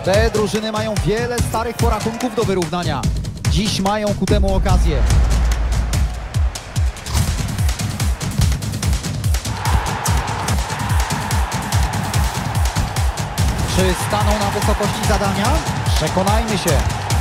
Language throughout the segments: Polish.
Te drużyny mają wiele starych porachunków do wyrównania. Dziś mają ku temu okazję. Czy staną na wysokości zadania? Przekonajmy się.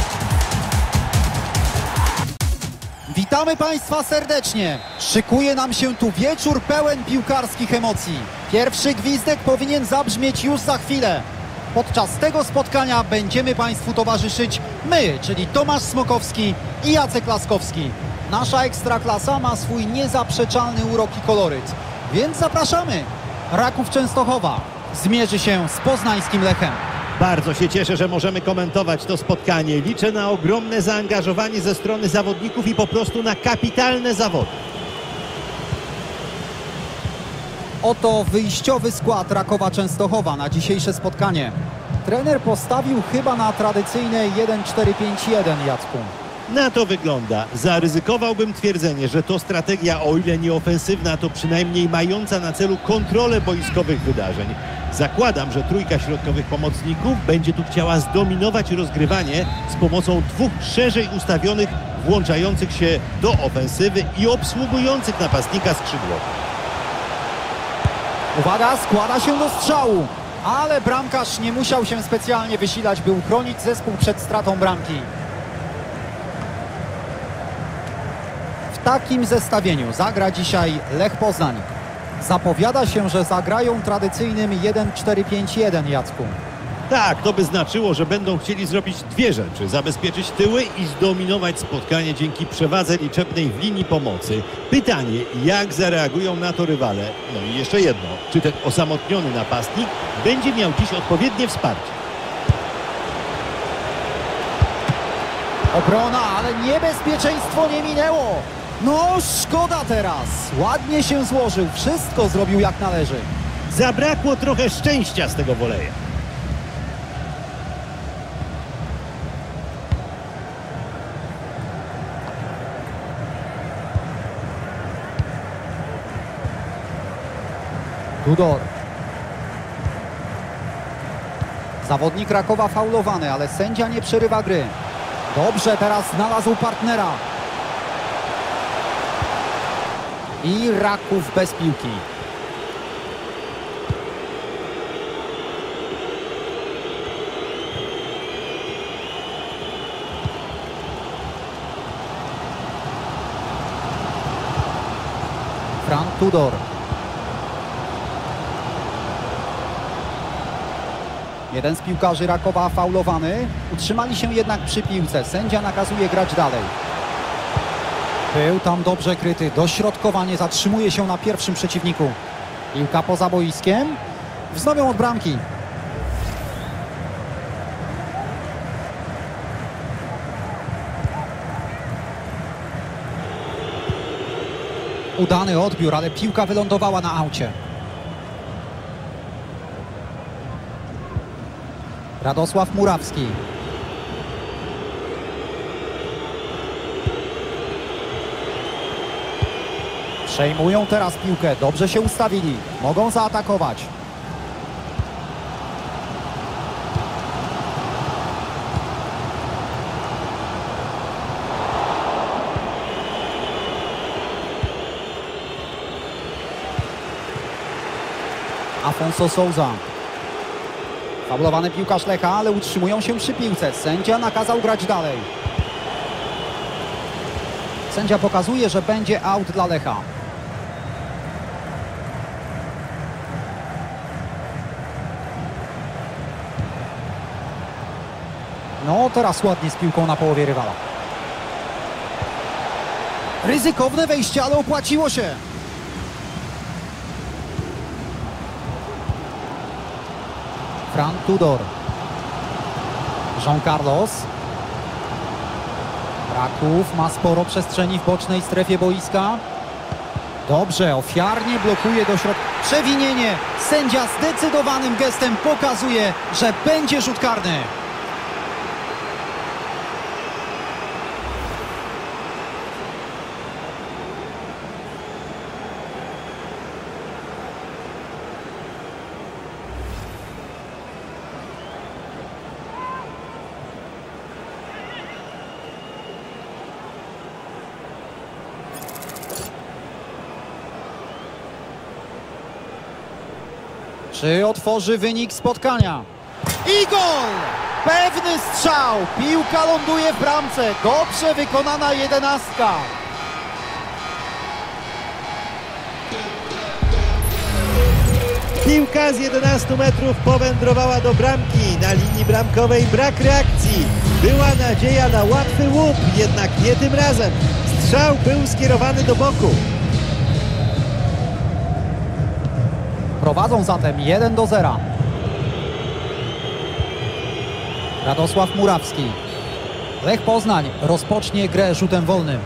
Witamy Państwa serdecznie. Szykuje nam się tu wieczór pełen piłkarskich emocji. Pierwszy gwizdek powinien zabrzmieć już za chwilę. Podczas tego spotkania będziemy Państwu towarzyszyć my, czyli Tomasz Smokowski i Jacek Laskowski. Nasza Ekstraklasa ma swój niezaprzeczalny urok i koloryt, więc zapraszamy. Raków Częstochowa zmierzy się z poznańskim Lechem. Bardzo się cieszę, że możemy komentować to spotkanie. Liczę na ogromne zaangażowanie ze strony zawodników i po prostu na kapitalne zawody. Oto wyjściowy skład Rakowa Częstochowa na dzisiejsze spotkanie. Trener postawił chyba na tradycyjne 1-4-5-1, Jacku. Na to wygląda. Zaryzykowałbym twierdzenie, że to strategia, o ile nie ofensywna, to przynajmniej mająca na celu kontrolę boiskowych wydarzeń. Zakładam, że trójka środkowych pomocników będzie tu chciała zdominować rozgrywanie z pomocą dwóch szerzej ustawionych, włączających się do ofensywy i obsługujących napastnika skrzydłowego. Uwaga, składa się do strzału, ale bramkarz nie musiał się specjalnie wysilać, by uchronić zespół przed stratą bramki. W takim zestawieniu zagra dzisiaj Lech Poznań. Zapowiada się, że zagrają tradycyjnym 1-4-5-1, Jacku. Tak, to by znaczyło, że będą chcieli zrobić dwie rzeczy. Zabezpieczyć tyły i zdominować spotkanie dzięki przewadze liczebnej w linii pomocy. Pytanie, jak zareagują na to rywale? No i jeszcze jedno, czy ten osamotniony napastnik będzie miał dziś odpowiednie wsparcie? Obrona, ale niebezpieczeństwo nie minęło. No szkoda teraz. Ładnie się złożył, wszystko zrobił jak należy. Zabrakło trochę szczęścia z tego woleja. Tudor. Zawodnik Rakowa faulowany, ale sędzia nie przerywa gry. Dobrze, teraz znalazł partnera. I Raków bez piłki. Fran Tudor. Jeden z piłkarzy Rakowa faulowany. Utrzymali się jednak przy piłce. Sędzia nakazuje grać dalej. Był tam dobrze kryty. Dośrodkowanie zatrzymuje się na pierwszym przeciwniku. Piłka poza boiskiem. Wznowią od bramki. Udany odbiór, ale piłka wylądowała na aucie. Radosław Murawski. Przejmują teraz piłkę. Dobrze się ustawili. Mogą zaatakować. Afonso Souza. Faulowany piłkarz Lecha, ale utrzymują się przy piłce. Sędzia nakazał grać dalej. Sędzia pokazuje, że będzie aut dla Lecha. No, teraz ładnie z piłką na połowie rywala. Ryzykowne wejście, ale opłaciło się. Fran Tudor. Jean Carlos. Raków ma sporo przestrzeni w bocznej strefie boiska. Dobrze, ofiarnie blokuje do środka. Przewinienie. Sędzia zdecydowanym gestem pokazuje, że będzie rzut karny. Czy otworzy wynik spotkania? I gol! Pewny strzał! Piłka ląduje w bramce. Dobrze wykonana 11. Piłka z 11 metrów powędrowała do bramki. Na linii bramkowej brak reakcji. Była nadzieja na łatwy łup, jednak nie tym razem. Strzał był skierowany do boku. Prowadzą zatem 1-0. Radosław Murawski. Lech Poznań rozpocznie grę rzutem wolnym.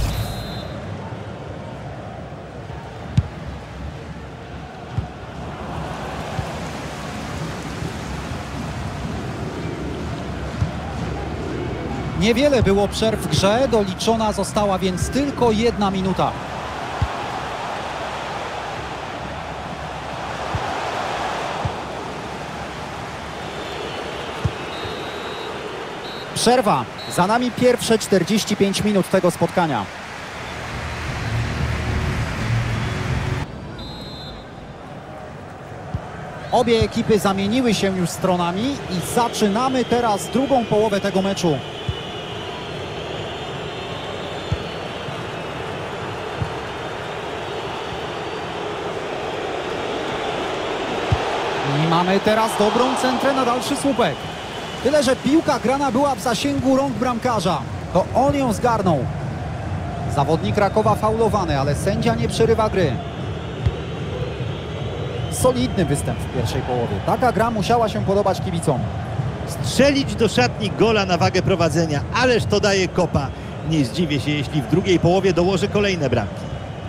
Niewiele było przerw w grze, doliczona została więc tylko 1 minuta. Przerwa. Za nami pierwsze 45 minut tego spotkania. Obie ekipy zamieniły się już stronami i zaczynamy teraz drugą połowę tego meczu. I mamy teraz dobrą centrę na dalszy słupek. Tyle, że piłka grana była w zasięgu rąk bramkarza. To on ją zgarnął. Zawodnik Rakowa faulowany, ale sędzia nie przerywa gry. Solidny występ w pierwszej połowie. Taka gra musiała się podobać kibicom. Strzelić do szatni gola na wagę prowadzenia, ależ to daje kopa. Nie zdziwię się, jeśli w drugiej połowie dołoży kolejne bramki.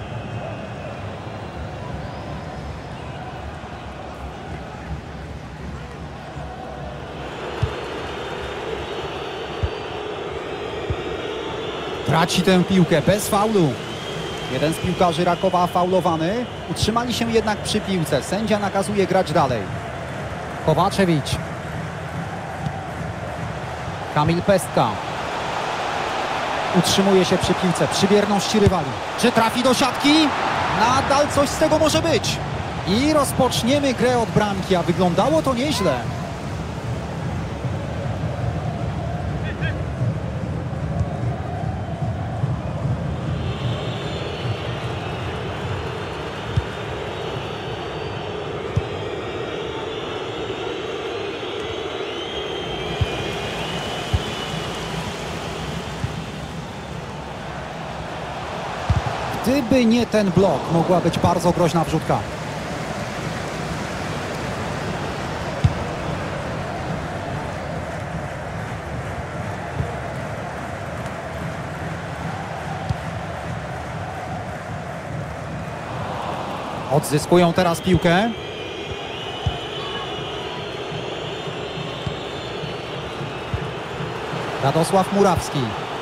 Traci tę piłkę bez faulu. Jeden z piłkarzy Rakowa faulowany. Utrzymali się jednak przy piłce. Sędzia nakazuje grać dalej. Kowaczewicz. Kamil Pestka. Utrzymuje się przy piłce, przy bierności rywali. Czy trafi do siatki? Nadal coś z tego może być. I rozpoczniemy grę od bramki, a wyglądało to nieźle. Gdyby nie ten blok, mogła być bardzo groźna wrzutka. Odzyskują teraz piłkę. Radosław Murawski.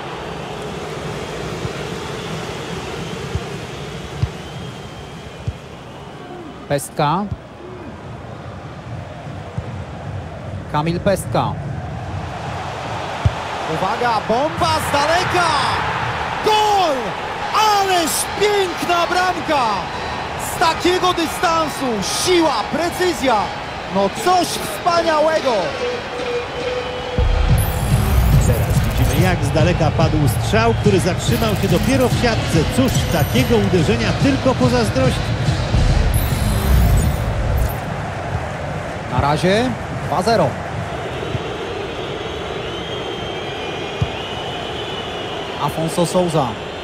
Pestka. Kamil Pestka. Uwaga, bomba z daleka! Gol! Ależ piękna bramka! Z takiego dystansu siła, precyzja, no coś wspaniałego! Teraz widzimy, jak z daleka padł strzał, który zatrzymał się dopiero w siatce. Cóż, takiego uderzenia tylko pozazdrościć. Na razie 2-0. Afonso Souza.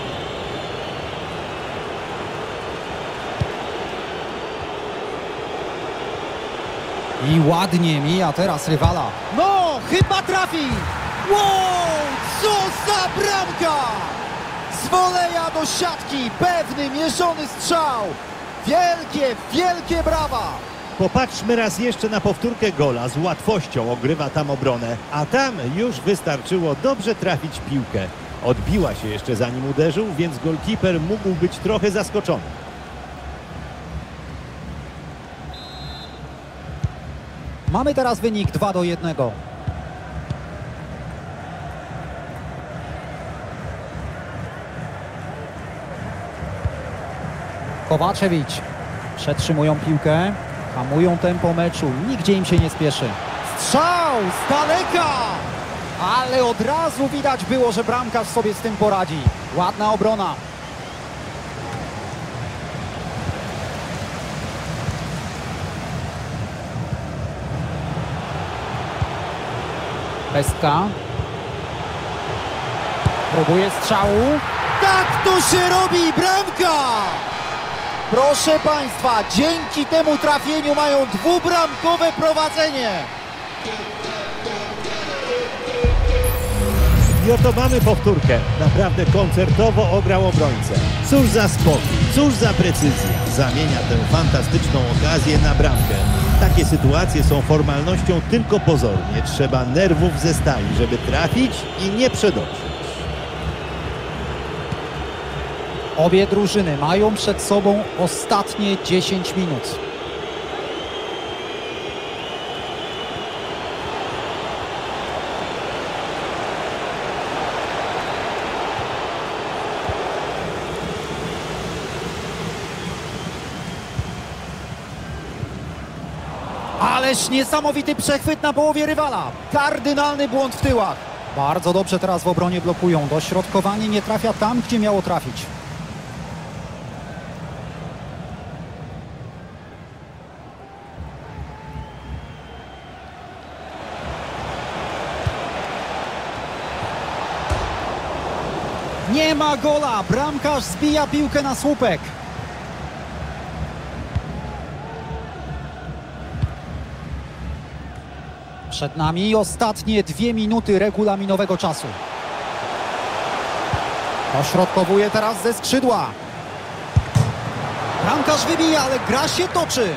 I ładnie mija teraz rywala. No, chyba trafi! Wow, co za bramka! Z woleja do siatki, pewny, mierzony strzał. Wielkie, wielkie brawa! Popatrzmy raz jeszcze na powtórkę gola. Z łatwością ogrywa tam obronę, a tam już wystarczyło dobrze trafić piłkę. Odbiła się jeszcze zanim uderzył, więc golkiper mógł być trochę zaskoczony. Mamy teraz wynik 2-1. Kowaczewicz. Przetrzymują piłkę. Hamują tempo meczu, nigdzie im się nie spieszy. Strzał z daleka! Ale od razu widać było, że bramkarz sobie z tym poradzi. Ładna obrona. Pestka. Próbuje strzału. Tak to się robi! Bramka! Proszę Państwa, dzięki temu trafieniu mają dwubramkowe prowadzenie. I oto mamy powtórkę. Naprawdę koncertowo ograł obrońcę. Cóż za spokój, cóż za precyzja. Zamienia tę fantastyczną okazję na bramkę. Takie sytuacje są formalnością tylko pozornie. Trzeba nerwów ze stali, żeby trafić i nie przedobrzyć. Obie drużyny mają przed sobą ostatnie 10 minut. Ależ niesamowity przechwyt na połowie rywala. Kardynalny błąd w tyłach. Bardzo dobrze teraz w obronie blokują. Dośrodkowanie nie trafia tam, gdzie miało trafić. Nie ma gola. Bramkarz zbija piłkę na słupek. Przed nami ostatnie 2 minuty regulaminowego czasu. Dośrodkowuje teraz ze skrzydła. Bramkarz wybija, ale gra się toczy.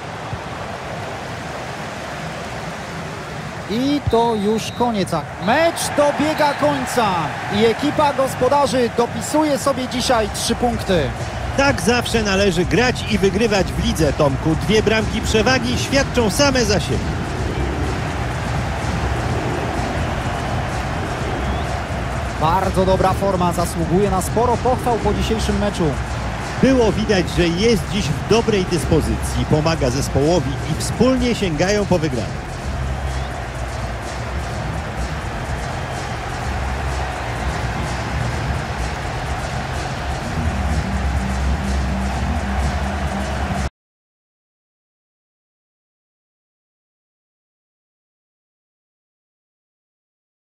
I to już koniec. Mecz dobiega końca i ekipa gospodarzy dopisuje sobie dzisiaj 3 punkty. Tak zawsze należy grać i wygrywać w lidze, Tomku. 2 bramki przewagi świadczą same za siebie. Bardzo dobra forma, zasługuje na sporo pochwał po dzisiejszym meczu. Było widać, że jest dziś w dobrej dyspozycji, pomaga zespołowi i wspólnie sięgają po wygraną.